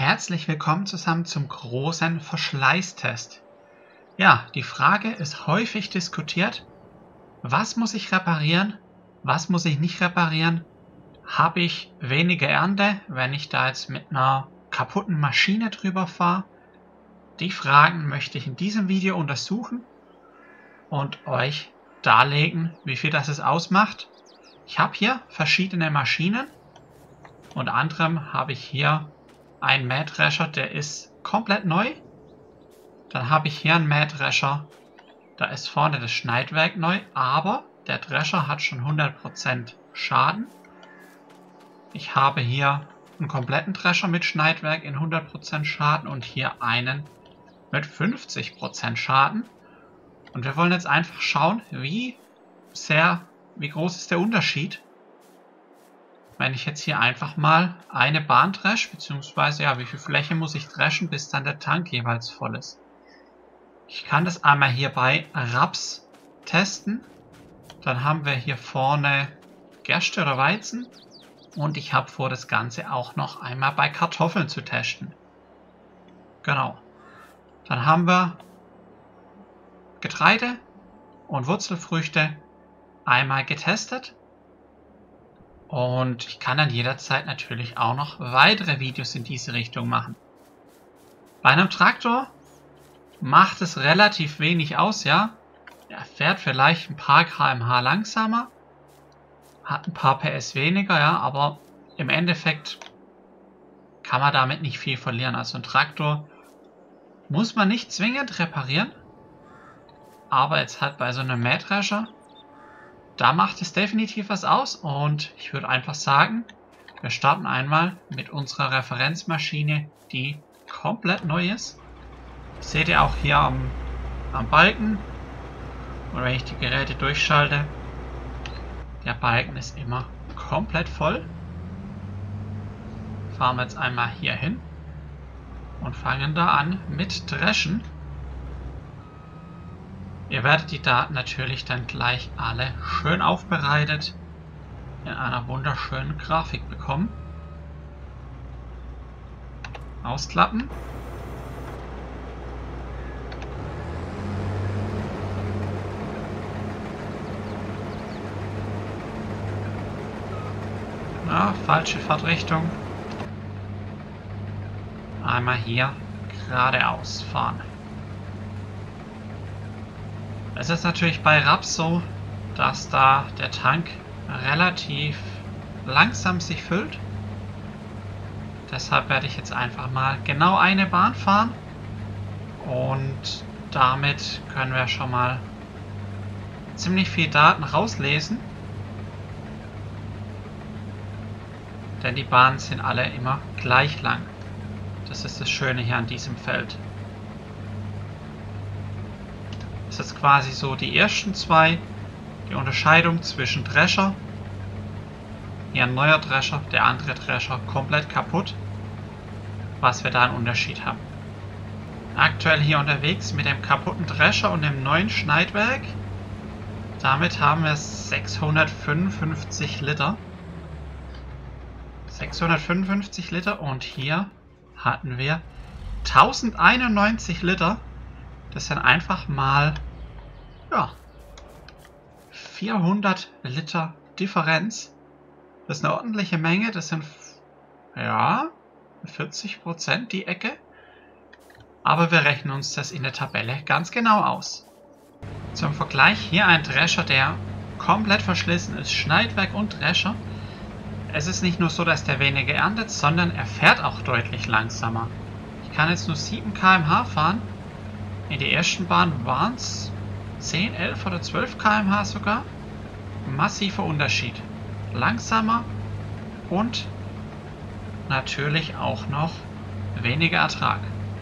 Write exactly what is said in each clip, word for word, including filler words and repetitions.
Herzlich willkommen zusammen zum großen Verschleißtest. Ja, die Frage ist häufig diskutiert. Was muss ich reparieren? Was muss ich nicht reparieren? Habe ich weniger Ernte, wenn ich da jetzt mit einer kaputten Maschine drüber fahre? Die Fragen möchte ich in diesem Video untersuchen und euch darlegen, wie viel das es ausmacht. Ich habe hier verschiedene Maschinen. Unter anderem habe ich hier einen Mähdrescher, der ist komplett neu. Dann habe ich hier einen Mähdrescher, da ist vorne das Schneidwerk neu, aber der Drescher hat schon hundert Prozent Schaden. Ich habe hier einen kompletten Drescher mit Schneidwerk in hundert Prozent Schaden und hier einen mit fünfzig Prozent Schaden. Und wir wollen jetzt einfach schauen, wie sehr, wie groß ist der Unterschied, wenn ich jetzt hier einfach mal eine Bahn dresche, beziehungsweise ja, wie viel Fläche muss ich dreschen, bis dann der Tank jeweils voll ist. Ich kann das einmal hier bei Raps testen. Dann haben wir hier vorne Gerste oder Weizen. Und ich habe vor, das Ganze auch noch einmal bei Kartoffeln zu testen. Genau. Dann haben wir Getreide und Wurzelfrüchte einmal getestet. Und ich kann dann jederzeit natürlich auch noch weitere Videos in diese Richtung machen. Bei einem Traktor macht es relativ wenig aus, ja. Er fährt vielleicht ein paar Kilometer pro Stunde langsamer, hat ein paar P S weniger, ja, aber im Endeffekt kann man damit nicht viel verlieren. Also ein Traktor muss man nicht zwingend reparieren, aber jetzt halt bei so einem Mähdrescher, da macht es definitiv was aus und ich würde einfach sagen, wir starten einmal mit unserer Referenzmaschine, die komplett neu ist. Das seht ihr auch hier am, am Balken, und wenn ich die Geräte durchschalte, der Balken ist immer komplett voll. Fahren wir jetzt einmal hier hin und fangen da an mit Dreschen. Ihr werdet die Daten natürlich dann gleich alle schön aufbereitet in einer wunderschönen Grafik bekommen. Ausklappen. Ja, falsche Fahrtrichtung. Einmal hier geradeaus fahren. Es ist natürlich bei Raps so, dass da der Tank relativ langsam sich füllt. Deshalb werde ich jetzt einfach mal genau eine Bahn fahren. Und damit können wir schon mal ziemlich viel Daten rauslesen. Denn die Bahnen sind alle immer gleich lang. Das ist das Schöne hier an diesem Feld. Das ist quasi so die ersten zwei, die Unterscheidung zwischen Drescher, hier ein neuer Drescher, der andere Drescher komplett kaputt, was wir da einen Unterschied haben. Aktuell hier unterwegs mit dem kaputten Drescher und dem neuen Schneidwerk, damit haben wir sechshundertfünfundfünfzig Liter. sechshundertfünfundfünfzig Liter und hier hatten wir tausendeinundneunzig Liter. Das sind einfach mal ja, vierhundert Liter Differenz. Das ist eine ordentliche Menge. Das sind ja vierzig Prozent die Ecke. Aber wir rechnen uns das in der Tabelle ganz genau aus. Zum Vergleich hier ein Drescher, der komplett verschlissen ist. Schneidwerk und Drescher. Es ist nicht nur so, dass der weniger erntet, sondern er fährt auch deutlich langsamer. Ich kann jetzt nur sieben Kilometer pro Stunde fahren. In der ersten Bahn waren es zehn, elf oder zwölf Kilometer pro Stunde sogar. Massiver Unterschied. Langsamer und natürlich auch noch weniger Ertrag.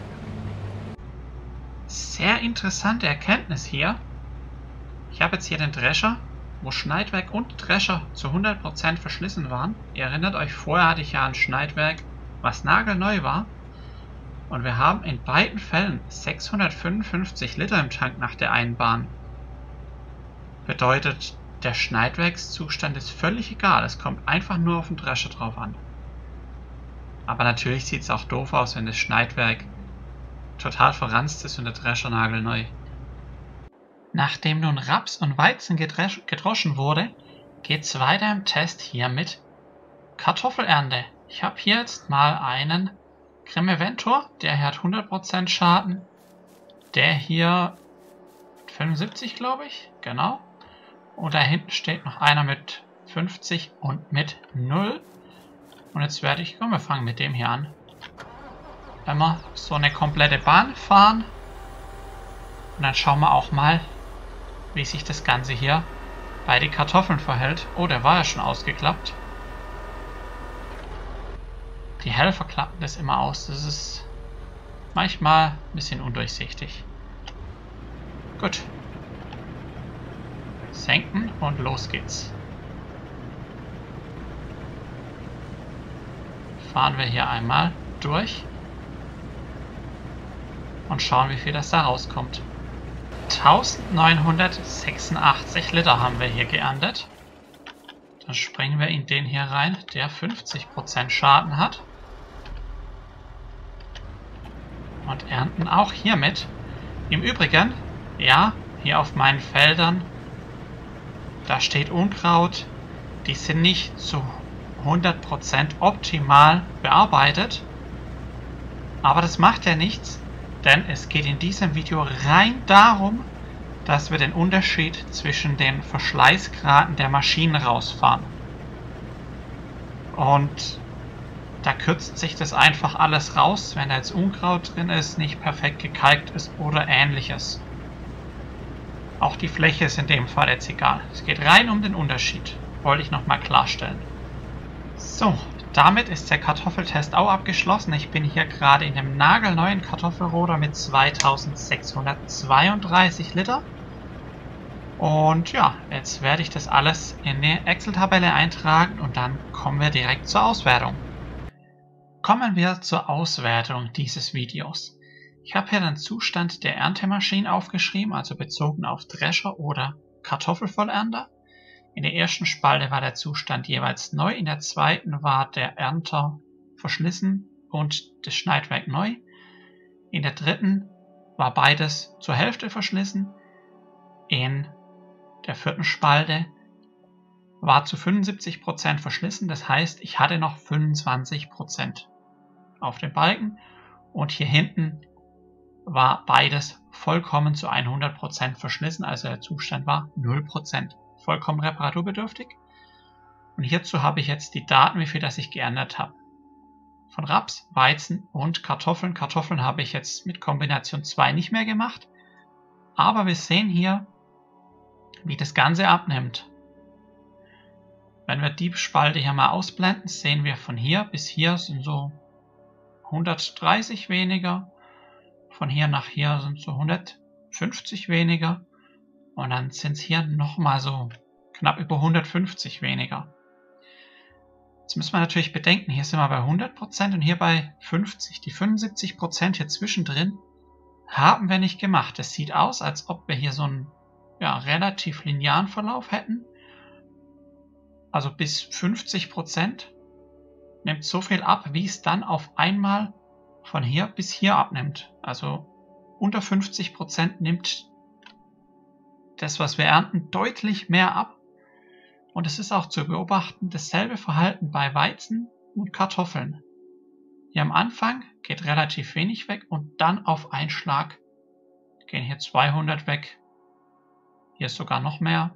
Sehr interessante Erkenntnis hier. Ich habe jetzt hier den Drescher, wo Schneidwerk und Drescher zu hundert Prozent verschlissen waren. Ihr erinnert euch, vorher hatte ich ja ein Schneidwerk, was nagelneu war. Und wir haben in beiden Fällen sechshundertfünfundfünfzig Liter im Tank nach der einen Bahn. Bedeutet, der Schneidwerkszustand ist völlig egal. Es kommt einfach nur auf den Drescher drauf an. Aber natürlich sieht es auch doof aus, wenn das Schneidwerk total verranzt ist und der Drescher nagelneu. Nachdem nun Raps und Weizen gedroschen wurde, geht es weiter im Test hier mit Kartoffelernte. Ich habe hier jetzt mal einen Grimme-Ventor, der hier hat hundert Prozent Schaden. Der hier fünfundsiebzig, glaube ich, genau. Und da hinten steht noch einer mit fünfzig und mit null. Und jetzt werde ich, komm, wir fangen mit dem hier an. Immer so eine komplette Bahn fahren. Und dann schauen wir auch mal, wie sich das Ganze hier bei den Kartoffeln verhält. Oh, der war ja schon ausgeklappt. Die Helfer klappen das immer aus. Das ist manchmal ein bisschen undurchsichtig. Gut. Senken und los geht's. Fahren wir hier einmal durch und schauen, wie viel das da rauskommt. eintausendneunhundertsechsundachtzig Liter haben wir hier geerntet. Dann springen wir in den hier rein, der fünfzig Prozent Schaden hat. Und ernten auch hiermit. Im Übrigen, ja, hier auf meinen Feldern, da steht Unkraut. Die sind nicht zu hundert Prozent optimal bearbeitet. Aber das macht ja nichts, denn es geht in diesem Video rein darum, dass wir den Unterschied zwischen den Verschleißgraden der Maschinen rausfahren. Und da kürzt sich das einfach alles raus, wenn da jetzt Unkraut drin ist, nicht perfekt gekalkt ist oder ähnliches. Auch die Fläche ist in dem Fall jetzt egal. Es geht rein um den Unterschied. Wollte ich nochmal klarstellen. So, damit ist der Kartoffeltest auch abgeschlossen. Ich bin hier gerade in dem nagelneuen Kartoffelroder mit zweitausendsechshundertzweiunddreißig Liter. Und ja, jetzt werde ich das alles in die Excel-Tabelle eintragen und dann kommen wir direkt zur Auswertung. Kommen wir zur Auswertung dieses Videos. Ich habe hier den Zustand der Erntemaschinen aufgeschrieben, also bezogen auf Drescher oder Kartoffelvollernter. In der ersten Spalte war der Zustand jeweils neu, in der zweiten war der Ernter verschlissen und das Schneidwerk neu. In der dritten war beides zur Hälfte verschlissen. In der vierten Spalte war zu fünfundsiebzig Prozent verschlissen, das heißt, ich hatte noch fünfundzwanzig Prozent auf dem Balken und hier hinten war beides vollkommen zu hundert Prozent verschlissen, also der Zustand war null Prozent. Vollkommen reparaturbedürftig. Und hierzu habe ich jetzt die Daten, wie viel das ich geändert habe. Von Raps, Weizen und Kartoffeln. Kartoffeln habe ich jetzt mit Kombination zwei nicht mehr gemacht. Aber wir sehen hier, wie das Ganze abnimmt. Wenn wir die Spalte hier mal ausblenden, sehen wir von hier bis hier sind so hundertdreißig weniger. Von hier nach hier sind so hundertfünfzig weniger. Und dann sind es hier nochmal so knapp über hundertfünfzig weniger. Jetzt müssen wir natürlich bedenken, hier sind wir bei hundert Prozent und hier bei fünfzig. Die fünfundsiebzig Prozent hier zwischendrin haben wir nicht gemacht. Es sieht aus, als ob wir hier so einen ja, relativ linearen Verlauf hätten. Also bis fünfzig Prozent nimmt so viel ab, wie es dann auf einmal von hier bis hier abnimmt. Also unter fünfzig Prozent nimmt das, was wir ernten, deutlich mehr ab. Und es ist auch zu beobachten, dasselbe Verhalten bei Weizen und Kartoffeln. Hier am Anfang geht relativ wenig weg und dann auf einen Schlag gehen hier zweihundert weg. Hier ist sogar noch mehr.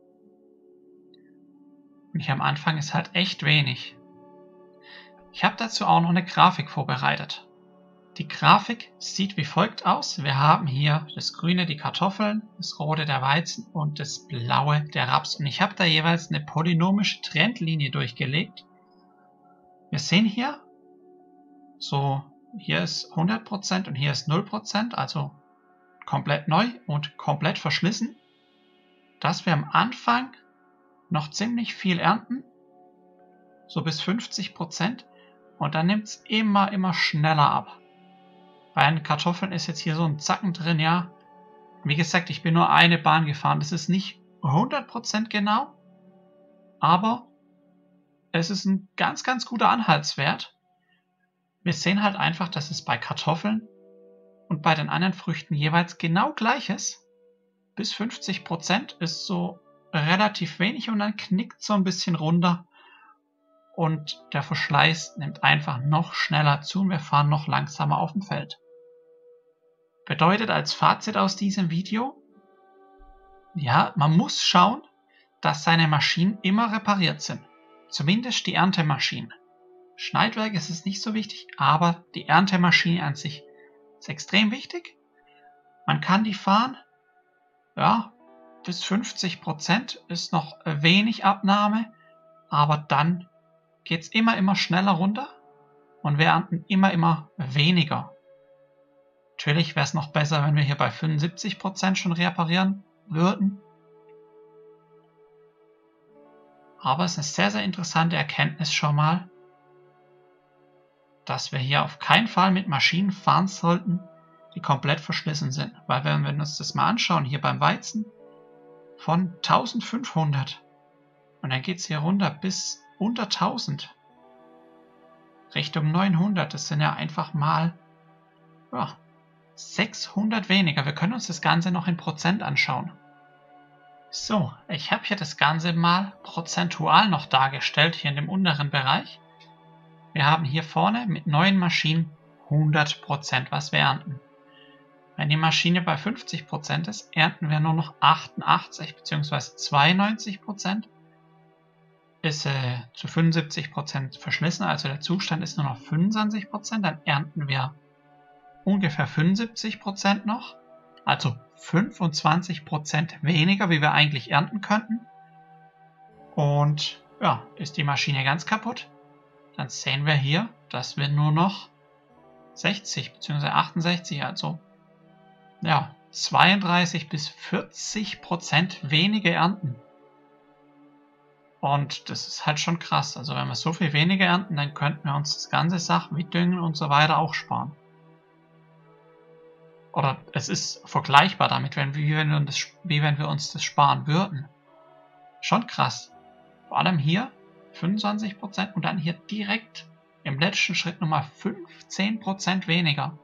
Und hier am Anfang ist halt echt wenig. Ich habe dazu auch noch eine Grafik vorbereitet. Die Grafik sieht wie folgt aus. Wir haben hier das Grüne, die Kartoffeln, das Rote, der Weizen und das Blaue, der Raps. Und ich habe da jeweils eine polynomische Trendlinie durchgelegt. Wir sehen hier, so hier ist hundert Prozent und hier ist null Prozent, also komplett neu und komplett verschlissen, dass wir am Anfang noch ziemlich viel ernten, so bis fünfzig Prozent, und dann nimmt es immer, immer schneller ab. Bei den Kartoffeln ist jetzt hier so ein Zacken drin, ja. Wie gesagt, ich bin nur eine Bahn gefahren. Das ist nicht hundert Prozent genau, aber es ist ein ganz, ganz guter Anhaltswert. Wir sehen halt einfach, dass es bei Kartoffeln und bei den anderen Früchten jeweils genau gleich ist. Bis fünfzig Prozent ist so relativ wenig und dann knickt so ein bisschen runter. Und der Verschleiß nimmt einfach noch schneller zu und wir fahren noch langsamer auf dem Feld. Bedeutet als Fazit aus diesem Video, ja, man muss schauen, dass seine Maschinen immer repariert sind. Zumindest die Erntemaschinen. Schneidwerk ist es nicht so wichtig, aber die Erntemaschine an sich ist extrem wichtig. Man kann die fahren, ja, bis fünfzig Prozent ist noch wenig Abnahme, aber dann geht es immer, immer schneller runter und wir ernten immer, immer weniger. Natürlich wäre es noch besser, wenn wir hier bei fünfundsiebzig Prozent schon reparieren würden. Aber es ist eine sehr, sehr interessante Erkenntnis schon mal, dass wir hier auf keinen Fall mit Maschinen fahren sollten, die komplett verschlissen sind. Weil wenn wir uns das mal anschauen, hier beim Weizen von eintausendfünfhundert und dann geht es hier runter bis unter tausend, Richtung neunhundert, das sind ja einfach mal ja, sechshundert weniger. Wir können uns das Ganze noch in Prozent anschauen. So, ich habe hier das Ganze mal prozentual noch dargestellt, hier in dem unteren Bereich. Wir haben hier vorne mit neuen Maschinen hundert Prozent, was wir ernten. Wenn die Maschine bei fünfzig Prozent ist, ernten wir nur noch achtundachtzig bzw. zweiundneunzig Prozent. Ist äh, zu fünfundsiebzig Prozent verschlissen, also der Zustand ist nur noch fünfundzwanzig Prozent, dann ernten wir ungefähr fünfundsiebzig Prozent noch, also fünfundzwanzig Prozent weniger, wie wir eigentlich ernten könnten. Und ja, ist die Maschine ganz kaputt, dann sehen wir hier, dass wir nur noch sechzig bzw. achtundsechzig, also ja, zweiunddreißig bis vierzig Prozent weniger ernten. Und das ist halt schon krass. Also wenn wir so viel weniger ernten, dann könnten wir uns das ganze Sachen wie Düngen und so weiter auch sparen. Oder es ist vergleichbar damit, wenn wir, wenn wir das, wie wenn wir uns das sparen würden. Schon krass. Vor allem hier fünfundzwanzig Prozent und dann hier direkt im letzten Schritt nochmal fünfzehn Prozent weniger.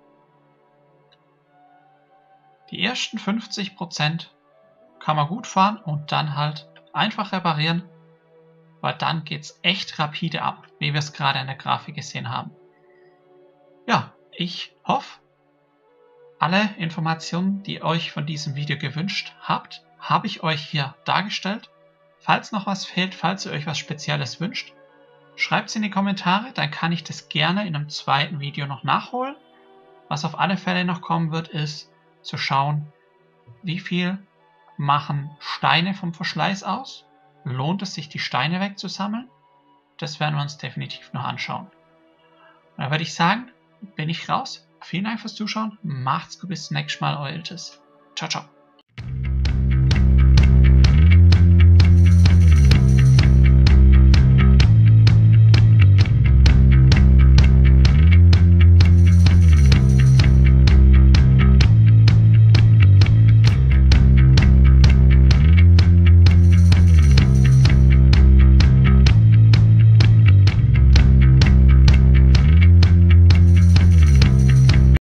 Die ersten fünfzig Prozent kann man gut fahren und dann halt einfach reparieren, weil dann geht es echt rapide ab, wie wir es gerade in der Grafik gesehen haben. Ja, ich hoffe, alle Informationen, die ihr euch von diesem Video gewünscht habt, habe ich euch hier dargestellt. Falls noch was fehlt, falls ihr euch was Spezielles wünscht, schreibt es in die Kommentare, dann kann ich das gerne in einem zweiten Video noch nachholen. Was auf alle Fälle noch kommen wird, ist zu schauen, wie viel machen Steine vom Verschleiß aus. Lohnt es sich, die Steine wegzusammeln? Das werden wir uns definitiv noch anschauen. Und dann würde ich sagen, bin ich raus. Vielen Dank fürs Zuschauen. Macht's gut, bis zum nächsten Mal. Euer Iltis. Ciao, ciao.